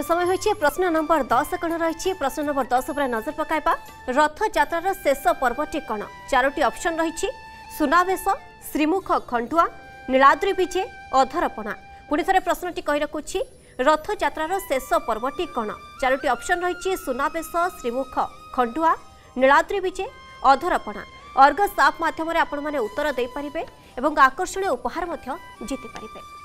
समय होइछि प्रश्न नंबर 10 कण रही। प्रश्न नंबर 10 पर नजर पकाइबा। रथ यात्रार शेष पर्वटी कण? चारोटी ऑप्शन रही। सुनावेश, श्रीमुख खंडुआ, नीलाद्रि विजे, अधरपणा। पुणी थे प्रश्नटी कही रखुछि रथ यात्रार शेष पर्वटी कण? चारोटी ऑप्शन रही। सुनावेश, श्रीमुख खंडुआ, नीलाद्रि विजे, अधरपणा। अर्गस आप माध्यम आपण माने उत्तर दे पारिबे एवं आकर्षणीय उपहार जीति पारिबे।